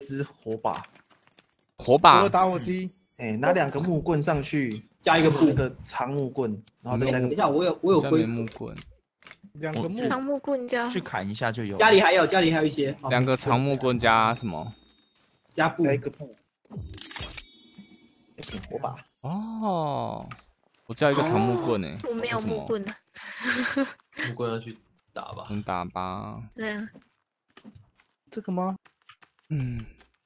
支火把， 火把除了打火机， 拿2个木棍上去， 加一个布那。个长木棍，然后再加个等一下，我有下龟面木棍 2个木长木棍加去砍一下就有。 家里还有一些。 ，2个长木棍加什么？ 加布加一个布，火把。 哦，我叫一个长木棍我没有木棍的。 木棍要去打吧。 能打吧？ 对啊， 这个吗？ 嗯，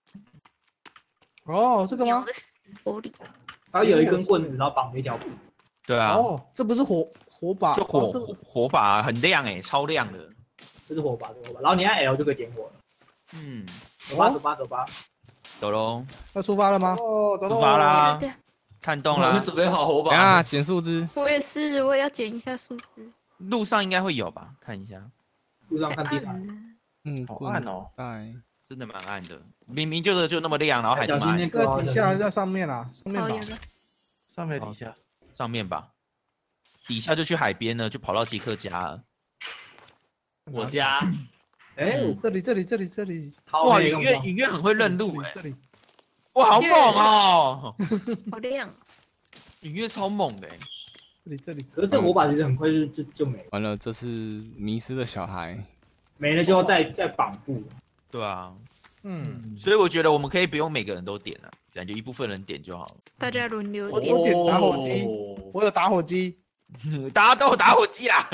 哦，这个吗？ 有的是玻璃。 然后有一根棍子，然后绑着一条布。 对啊， 哦，这不是火把， 就这个火把很亮超亮的。 这是火把，然后你按 L 就可以点火了。 嗯， 走吧。 走喽， 要出发了吗？哦，走出发啦对， 看动啦我们。准备好火把。 等下捡树枝， 我也是，我也要捡一下树枝。 路上应该会有吧？看一下， 路上太看地上。 暗了。 好木棍暗哦。 带， 真的蛮暗的，明明就那么亮，然后还这么暗小心那。个在底下还是在上面啊？上面哦， 吧有。的。 上面底下， 上面吧，底下就去海边了，就跑到杰克家了。 我家哎， 这里， 哇，影月很会认路这里， 哇，好猛哦！ 好亮。 影月超猛的这里， 可是这火把其实很快就没了， 完了，这是迷失的小孩。 没了就要再绑布。 对啊， 嗯， 所以我觉得我们可以不用每个人都点了，感觉一部分人点就好了。 大家轮流我点。 点打火机，我有打火机。 大家都有打火机啦。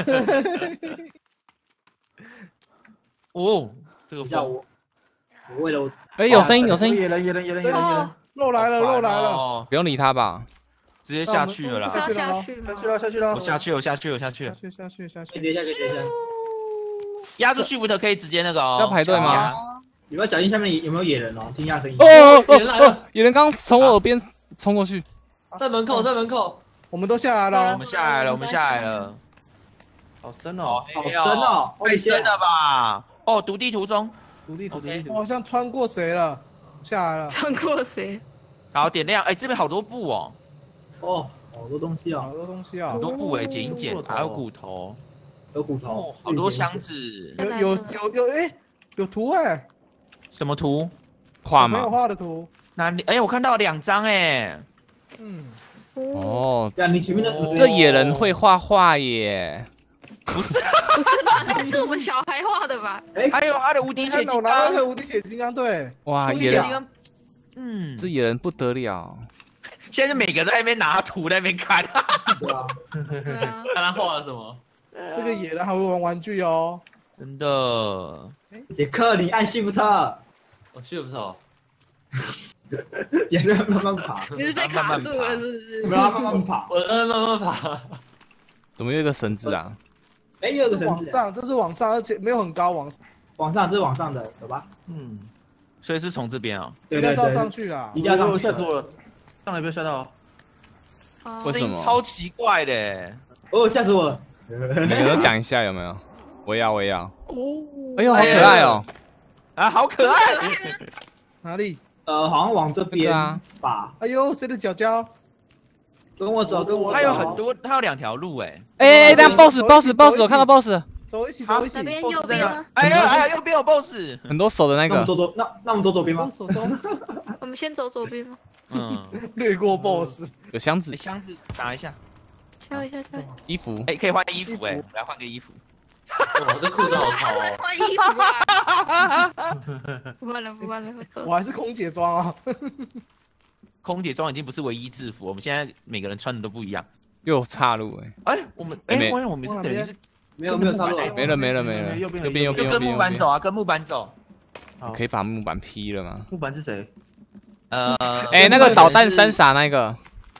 哦，这个风， 我为了哎，有声音，有声音， 野人， 哦， 肉来了，肉来了， 哦， 不用理他吧？ 直接下去了啦。 不是要下去吗？ 下去了， 我下去， 下去， 接一下。 压住 Shift 可以直接那个哦。 要排队吗？ 你们要小心下面有没有野人哦，听一下声音。 哦， 人来了， 有人刚从我耳边冲过去。 在门口，在门口。 我们都下来了我们。下来了。 好深哦， 好深哦， 太深了吧？哦，读地图中。 独立， 我好像穿过谁了，下来了。 穿过谁？ 好，点亮。哎，这边好多布哦， 哦，好多东西好哦， 多东西啊很，多布哎，捡一捡， 骨头还有骨头， 有骨头， 好多箱子。 有图哎， 什么图？ 画没有嘛。 画的图。 哪里？哎，我看到2张哎。 嗯， 哦， 哦， 对啊，你前面的什么？ 这野人会画画耶。 不是， 不是吧？那个是我们小孩画的吧？ 还有他的无敌铁金我拿到刚。 个无敌铁金刚，对， 哇， 无敌野人， 铁金刚。嗯， 这野人不得了。 现在就每个都在那边拿图在那边看。 对啊， 对啊， 看他画了什么？ 这个野人还会玩玩具哦。 真的。 杰克，你按 Shift， 我去不少。 也是慢慢爬， 你是被卡住了是不是？ 不要慢慢爬。 我在慢慢爬。 怎么有一个绳子啊？ 哎，有这个绳子， 是往上，这是往上，而且没有很高，往往上，这是往上的，走吧？ 嗯， 所以是从这边哦。 对应该是要上对， 去啦一。定要上去吓死我了，上来不要吓到。 哦为什么声音超奇怪的。 哦，吓死我了！ 每个都讲一下有没有？我要。 哦， 哎呦，好可爱哦！ 啊，好可爱。 哪里？ 好像往这边啊吧。 哎呦，谁的脚脚？ 跟我走，跟我走。 它有很多，它有2条路哎。 哎，等下 boss，我看到 boss， 走一起，走一起哪。边右边吗？ 哎，右边有 BOSS。 很多手的那个。 那我们走左，那我们走左边吗？ 手手我们先走左边吗？ 嗯， 略过 boss。 有箱子哎，箱子拿一下。 敲一下，敲一下。 衣服。 哎，可以换衣服哎，我来换个衣服。 我这裤子好潮哦。 换衣服啊！不换了， 我还是空姐装啊。 空姐装已经不是唯一制服，我们现在每个人穿的都不一样。 又岔路哎。 哎，我们哎，我们是等于是没有插入。 没了。 右边右边。 就跟木板走啊，跟木板走。 可以把木板劈了吗？ 木板是谁？ 哎，那个导弹三傻那个。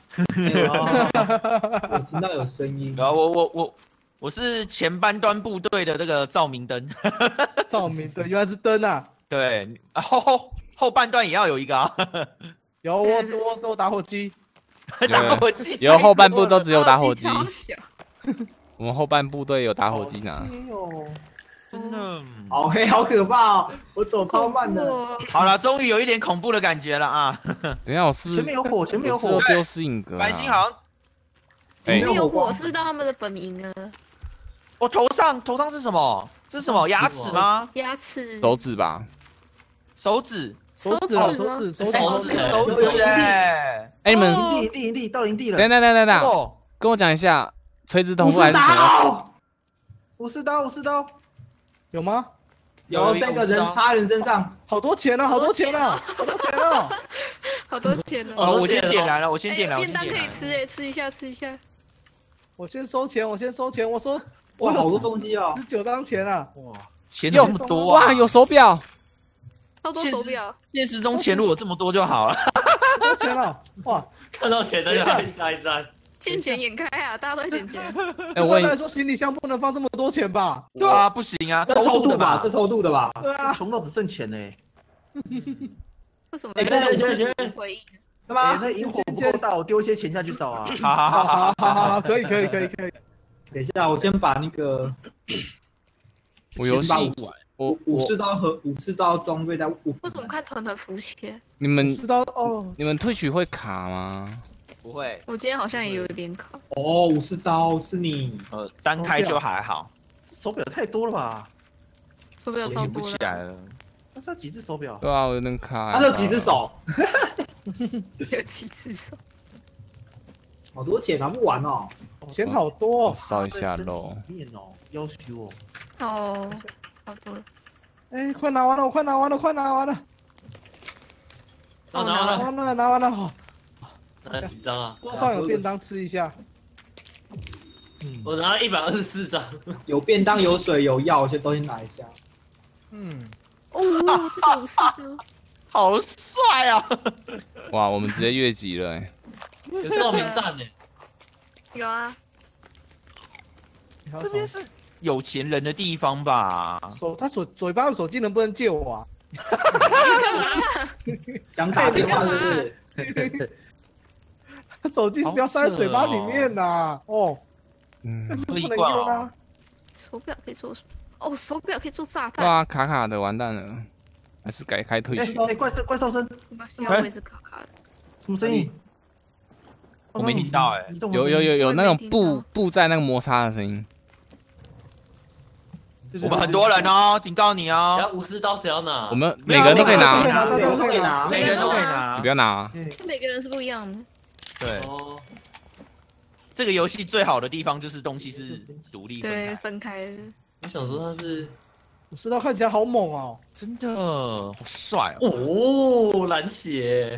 我听到有声音。 然后我是前半段部队的这个照明灯。 照明的原来是灯啊！ 对，后半段也要有一个啊。 有我都打火机。 打火机。 以后后半部都只有打火机。 超小。 我们后半部队有打火机拿。 真的。 好黑，好可怕哦！我走超慢的。 好了，终于有一点恐怖的感觉了啊！ 等一下，我是不是前面有火，前面有火。 丢适应格。 白金好像。 前面有火，是到他们的本营了。 我头上是什么？这是什么？牙齿吗？ 牙齿。 手指吧。 手指。 手指啊，手指，手指， 手指手指耶！ 哎，你们哦营地到营地了。 等， 哦， 跟我讲一下，垂直同武士步还是什么？ 刀武士刀， 有吗？ 有这个人插人身上， 好多钱啊，好多钱啊，好多钱啊！ 好多钱哦。 我先点燃了，我先哎点燃，我便当先点燃。 可以吃哎，吃一下，吃一下。 我先收钱，我收， 哇，好多东西哦！ 19张钱啊！ 哇，钱那么多啊！ 哇，有手表， 超多手表， 现实中钱如果这么多就好了。 好多钱了！哇， 看到钱的要杀一张。 见钱眼开啊，大家都在捡钱。 哎， 一我也般来说行李箱不能放这么多钱吧？ 对啊，不行啊， 这偷渡吧，这偷渡的吧？ 对啊， 穷到只剩钱呢。 为什么？回忆。 对吧？ 这萤火不够大，我丢一些钱下去烧啊。 好，可以。 等一下，我先把那个我游戏先把我武士刀和武士刀装备在武。 为什么看团团浮起？ 你们知道哦， 你们退取会卡吗？ 不会， 我今天好像也有点卡。 哦，武士刀是你。 单开就还好， 手表太多了吧？ 手表超我想不多了， 起来了。 那是要几只手表？ 对啊，我有点卡。 他有几只？手？ 有几只手？ 好多钱拿不完哦。 钱好多哦。 烧一下肉。 面哦，要求哦。 哦，好多了。 哎，快拿完了，快拿完了。拿完了，好， 拿几张啊？ 桌上有便当吃一下。 我拿了124张。 有便当，有水，有药，先都先拿一下。 哦，这个武士刀， 好帅啊！ 哇，我们直接越级了哎。 有照明弹呢。 有啊， 这边是有钱人的地方吧？ 他嘴巴的手机能不能借我啊？ 想打电话是不是？ 他手机不要塞在嘴巴里面呐。哦，不能用啊。 手表可以做什么？哦，手表可以做炸弹。 哇，卡卡的，完蛋了，还是改开退取。 哎，怪兽声， 没关系，我也是卡卡的。 什么声音？ 我没听到哎。 有那种布在那个摩擦的声音。 我们很多人哦，警告你哦。 然后武士刀谁要拿？ 我们每个人都可以拿， 每个人都可以拿， 每个人都可以拿你不。要拿啊。 每个人是不一样的。 对， 哦， 这个游戏最好的地方就是东西是独立分对， 开， 分开的。 我想说他是武士刀看起来好猛哦。 真的好帅哦。 哦蓝血，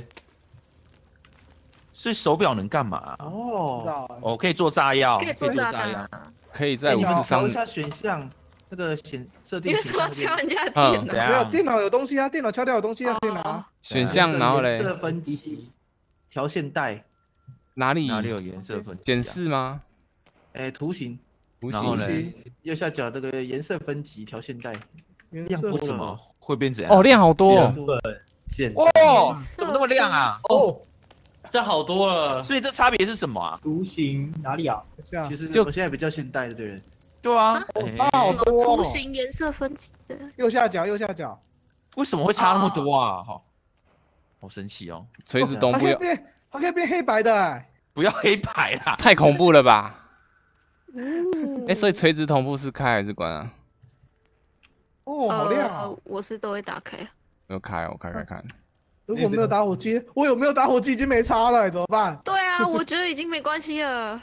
所以手表能干嘛？ 不知哦， 道啊。 哦，可以做炸药， 可以做炸弹药。 啊。 可以在武士调上一下选项，那个设定。 你为什么要敲人家的电怎脑？ 没有， 样？ 电脑有东西啊，电脑敲掉有东西啊，可以拿。 选项，然后嘞颜，色分级，条线带， 哪里哪里有颜色分？ 检视吗？ 哎，图形， 图然后形嘞右下角这个颜色分级条线带， 颜色亮多为什么会变怎样？ 哦，量好多哦。 现哦，怎么那么亮啊？ 哦，这样好多了。 所以这差别是什么啊？ 图形哪里啊？ 这样其实就我现在比较现代的，对不对？ 对啊， 差好什么多哦。 图形颜色分级的？ 右下角，右下角， 为什么会差那么多啊？好生气哦！ 垂直同它步要可以变，它可以变黑白的哎。 不要黑白啦！ 太恐怖了吧？ 嗯哎，所以垂直同步是开还是关啊？ 哦，好亮啊！ 我是都会打开。 没有开，我开看。 如果没有打火机，我有没有打火机已经没差了，怎么办？ 对啊，我觉得已经没关系了。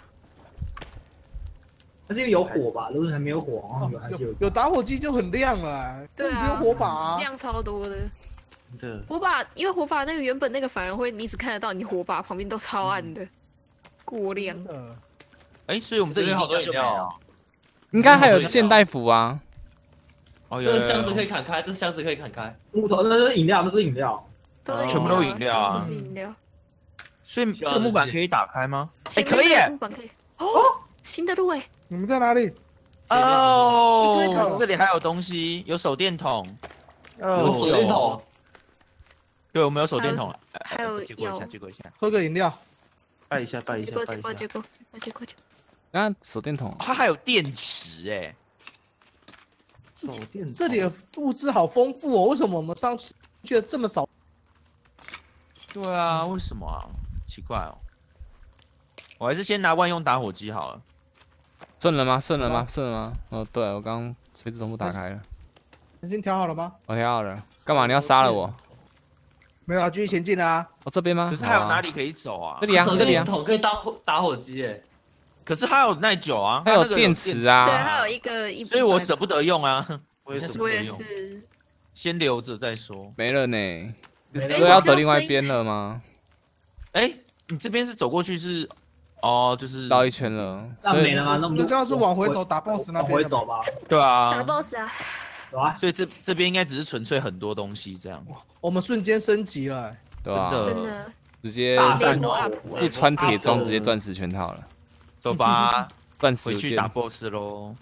那是因为有火吧？如果还没有火，好像还是有。 有打火机就很亮了， 对啊不用火把啊。 量超多的。 真的， 火把，因为火把那个原本那个反而会你只看得到你火把旁边都超暗的，过亮。 哎，所以我们这一好多饮定就没了料。 应该还有现代服啊。 哦， 这个箱子可以砍开，这箱子可以砍开。 木头那是饮料，那是饮料。 都是全部都饮料啊都是饮料。 所以这个木板可以打开吗？哎， 前面可以耶那个木板可以。哦，新的路哎。 你们在哪里？ 哦一堆桶， 这里还有东西，有手电筒， 有手电筒， 对，我们有手电筒， 还有接过一下， 药接过一下。 喝个饮料。 拜一下，拜一下， 接过拜一下。 接过。 啊，手电筒。 它还有电池哎， 手电筒这里的物资好丰富哦，为什么我们上次去的这么少？ 对啊，为什么啊？奇怪哦。我还是先拿万用打火机好了。 顺了吗？顺了吗？哦，对，我刚刚垂直同步打开了。 你先调好了吗？ 我调好了。干嘛？你要杀了我？ 没有啊，继续前进啊。 哦，这边吗？ 可是还有好啊哪里可以走啊这？里啊， 手这里啊， 电筒可以当打火机哎。 可是它有耐久啊， 还有它那个电池啊对，它有一个一， 所以我舍不得用啊。 我也是我也舍不得用， 是。 先留着再说。 没了呢。 哎所以要我听到走另外一边声音了吗？ 哎，你这边是走过去是？哦，就是绕一圈了。所以那没了吗？那我们那就要是往回走打 BOSS 那往边。 回走吧。 对打啊， BOSS 啊！ 走啊！ 所以这边应该只是纯粹很多东西这样。 我们瞬间升级了。 对吧？ 真的真的， 直接大内幕战哦 up 不穿铁装，直接钻石全套了。 走吧， 钻石有剑回去打 BOSS 喽。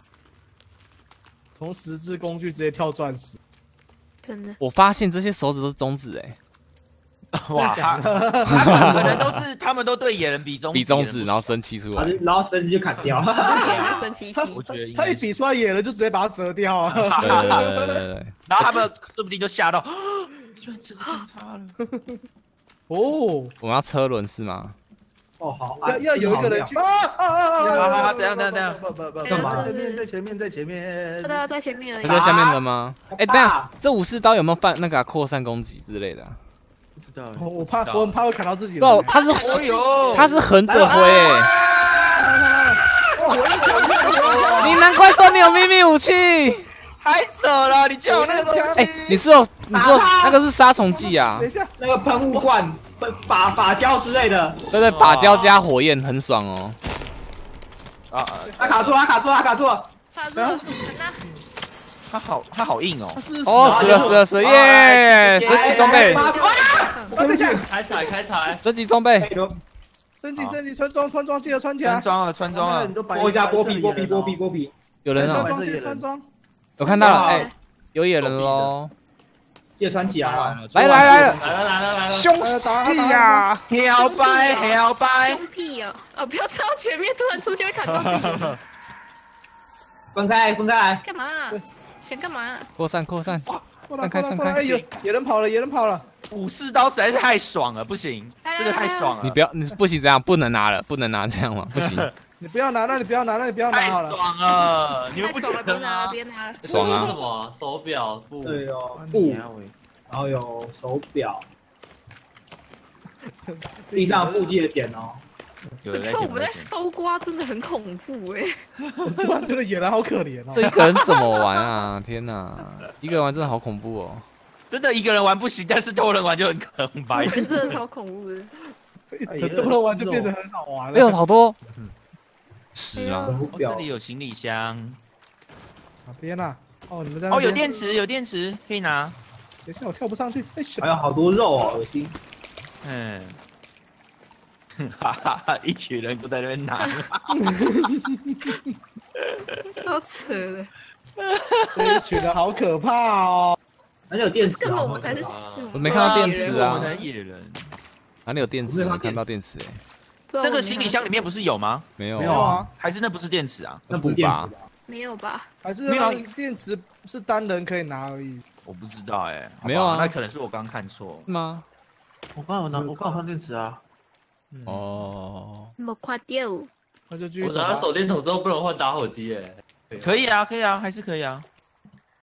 从十字工具直接跳钻石。 真的。 我发现这些手指都是中指哎， 哇， 真的假的可能都是他们都对野人比中指， 比中指，然后生气出来。 然后升级就砍掉。 野人生气我气， 觉得应他一该是比出来野人就直接把它折掉啊。 对对对对对， 然后他们说不定就吓到，居然折掉他了。 哦， 我们要车轮是吗？ 哦，好， 要有一个人去啊！ 好怎样不， 干嘛在前面，在前面他。都要在前面而已他。在下面的吗？哎，等啊下这武士刀有没有放那个扩散攻击之类的？ 不知道欸。 我很怕会砍到自己不人。， 哎呦， 他是横着挥哎，你难怪说你有秘密武器。 太扯了！你叫我那个东西， 哎，你说那个是杀虫剂啊等？一下， 那个喷雾罐、法胶之类的， 对对，靶胶加火焰很爽哦。 啊， 他卡住了，卡住了，卡住了。 他说他好硬哦。 他是哦，死了耶！升级装备， 等一下， 开采， 升级装备。 升级，村庄记得穿起来。 穿装了， 拨一下剥皮。 有人啊， 村庄记得穿装。 我看到了，哎，有野人喽！ 记得穿起来啊！ 来了， 来了， 凶器呀！ 摇摆， 凶屁哦！哦，不要站到前面，突然出现会砍到自己。 分开， 干嘛？想干嘛？ 扩散， 过来， 散开哎，野人跑了。 武士刀实在是太爽了，不行，这个太爽了， 你不要，你不行这样，不能拿了，不能拿这样吗？不行， 你不要拿，那你不要拿太好了。 爽了，你们不太爽了， 觉得吗？ 别拿了。 爽啊什么手表布？ 对哦， 不， 然后有手表，地上布记得捡哦。 有人在看我们在捡， 搜刮，真的很恐怖哎。 我突然觉得野人好可怜这哦。 一个人怎么玩啊？天哪，一个人玩真的好恐怖哦！ 真的一个人玩不行，但是多人玩就很白痴。 真的超恐怖的。 很多人玩就变得很好玩哎呦， 了。 好多屎啊！ 手哦， 表这里有行李箱， 哪边啊？哦，你们在那哦， 边有电池可以拿。 等一下，我跳不上去。哎， 还有好多肉哦，恶心。 嗯，哈哈哈，一群人都在那边拿。 好扯的， 这一群人好可怕哦。 而且有电池根本我啊们才是。 我没看到电池啊我们的野人， 哪里有电池？ 我没有我看到电池哎， 那个行李箱里面不是有吗？ 没有没有啊， 还是那不是电池啊？ 那不是电池啊。 没有吧？ 还是没有啊电池是单人可以拿而已。 我不知道哎， 没有啊好吧那可能是我刚看错。 是吗？ 我刚好放电池啊。 哦， 那么快掉？ 那就继续走吧我拿到。手电筒之后不能换打火机哎。 可以啊，还是可以啊。